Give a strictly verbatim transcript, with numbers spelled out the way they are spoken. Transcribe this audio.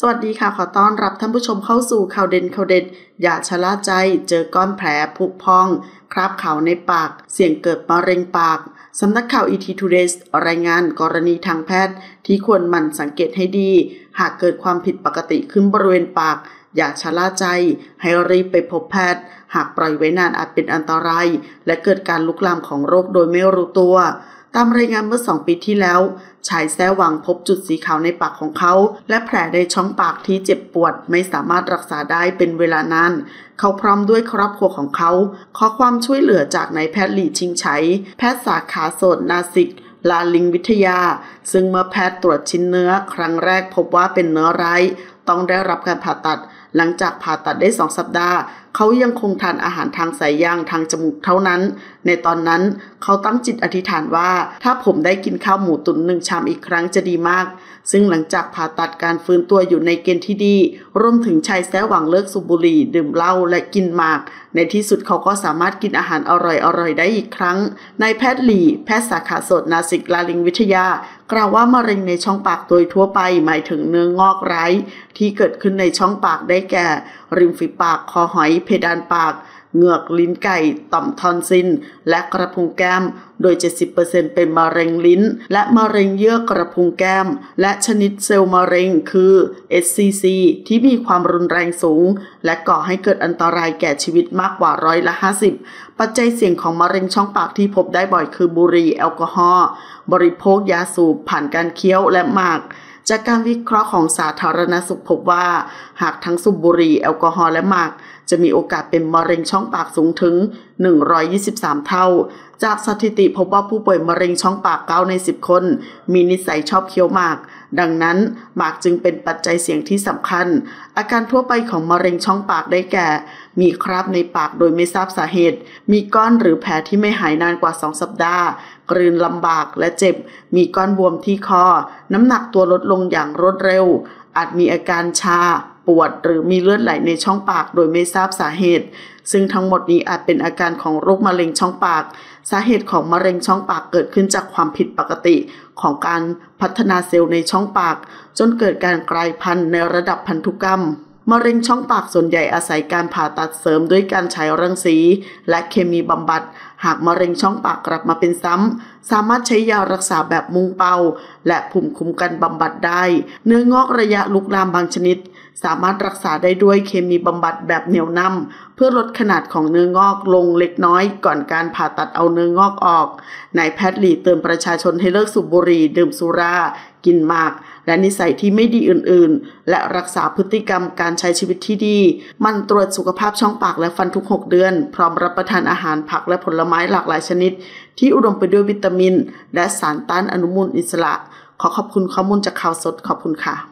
สวัสดีค่ะขอต้อนรับท่านผู้ชมเข้าสู่ข่าวเด่นข่าวเด็ดอย่าชะล่าใจเจอก้อนแผลผุพองคราบขาวในปากเสี่ยงเกิดมะเร็งปากสำนักข่าว อี ที Today รายงานกรณีทางแพทย์ที่ควรหมั่นสังเกตให้ดีหากเกิดความผิดปกติขึ้นบริเวณปากอย่าชะล่าใจให้รีบไปพบแพทย์หากปล่อยไว้นานอาจเป็นอันตรายและเกิดการลุกลามของโรคโดยไม่รู้ตัวตามรายงานเมื่อสองปีที่แล้วชายแท้หวังพบจุดสีขาวในปากของเขาและแผลในช่องปากที่เจ็บปวดไม่สามารถรักษาได้เป็นเวลานานเขาพร้อมด้วยครอบครัวของเขาขอความช่วยเหลือจากนายแพทย์หลี่ชิงไฉแพทย์สาขาโสตนาสิกลาลิงวิทยาซึ่งเมื่อแพทย์ตรวจชิ้นเนื้อครั้งแรกพบว่าเป็นเนื้อร้ายต้องได้รับการผ่าตัดหลังจากผ่าตัดได้สองสัปดาห์เขายังคงทานอาหารทางสายยางทางจมูกเท่านั้นในตอนนั้นเขาตั้งจิตอธิษฐานว่าถ้าผมได้กินข้าวหมูตุ๋นหนึ่งชามอีกครั้งจะดีมากซึ่งหลังจากผ่าตัดการฟื้นตัวอยู่ในเกณฑ์ที่ดีรวมถึงชายแท้หวังเลิกสูบบุหรี่ดื่มเหล้าและกินหมากในที่สุดเขาก็สามารถกินอาหารอร่อยๆได้อีกครั้งนายแพทย์หลี่แพทย์สาขาโสตนาสิกลาลิงวิทยากล่าวว่ามะเร็งในช่องปากโดยทั่วไปหมายถึงเนื้องอกร้ายที่เกิดขึ้นในช่องปากได้แก่ริมฝีปากคอหอยเพดานปากเหงือกลิ้นไก่ต่อมทอนซิลและกระพุ้งแก้มโดย เจ็ดสิบเปอร์เซ็นต์ เป็นมะเร็งลิ้นและมะเร็งเยื่อกระพุ้งแก้มและชนิดเซลล์มะเร็งคือ เอส ซี ซี ที่มีความรุนแรงสูงและก่อให้เกิดอันตรายแก่ชีวิตมากกว่าร้อยละห้าสิบปัจจัยเสี่ยงของมะเร็งช่องปากที่พบได้บ่อยคือบุหรี่แอลกอฮอล์บริโภคยาสูบผ่านการเคี้ยวและหมากจากการวิเคราะห์ของสาธารณสุขพบว่าหากทั้งสูบบุหรี่แอลกอฮอล์และหมากจะมีโอกาสเป็นมะเร็งช่องปากสูงถึงหนึ่งร้อยยี่สิบสามเท่าจากสถิติพบว่าผู้ป่วยมะเร็งช่องปากเก้าในสิบคนมีนิสัยชอบเคี้ยวหมากดังนั้นหมากจึงเป็นปัจจัยเสี่ยงที่สำคัญอาการทั่วไปของมะเร็งช่องปากได้แก่มีคราบในปากโดยไม่ทราบสาเหตุมีก้อนหรือแผลที่ไม่หายนานกว่าสองสัปดาห์กลืนลำบากและเจ็บมีก้อนบวมที่คอน้ำหนักตัวลดลงอย่างรวดเร็วอาจมีอาการชาปวดหรือมีเลือดไหลในช่องปากโดยไม่ทราบสาเหตุซึ่งทั้งหมดนี้อาจเป็นอาการของโรคมะเร็งช่องปากสาเหตุของมะเร็งช่องปากเกิดขึ้นจากความผิดปกติของการพัฒนาเซลล์ในช่องปากจนเกิดการกลายพันธุ์ในระดับพันธุกรรมมะเร็งช่องปากส่วนใหญ่อาศัยการผ่าตัดเสริมด้วยการใช้รังสีและเคมีบำบัดหากมะเร็งช่องปากกลับมาเป็นซ้ำสามารถใช้ยารักษาแบบมุงเป่าและภูมิคุ้มกันบำบัดได้เนื้องอกระยะลุกลามบางชนิดสามารถรักษาได้ด้วยเคมีบำบัดแบบเหนี่ยวนำเพื่อลดขนาดของเนื้องอกลงเล็กน้อยก่อนการผ่าตัดเอาเนื้องอกออกนายแพทย์หลี่เตือนประชาชนให้เลิกสูบบุหรี่ดื่มสุรากินหมากและนิสัยที่ไม่ดีอื่นๆและรักษาพฤติกรรมการใช้ชีวิตที่ดีมันตรวจสุขภาพช่องปากและฟันทุกหกเดือนพร้อมรับประทานอาหารผักและผลไม้หลากหลายชนิดที่อุดมไปด้วยวิตามินและสารต้านอนุมูลอิสระขอขอบคุณข้อมูลจากข่าวสดขอบคุณค่ะ